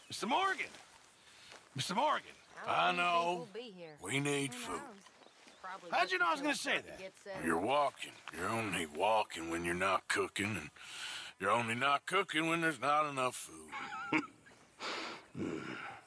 Mr. Morgan! Mr. Morgan! I know. We need food. How'd you know I was gonna say that? You're walking. You're only walking when you're not cooking, and you're only not cooking when there's not enough food.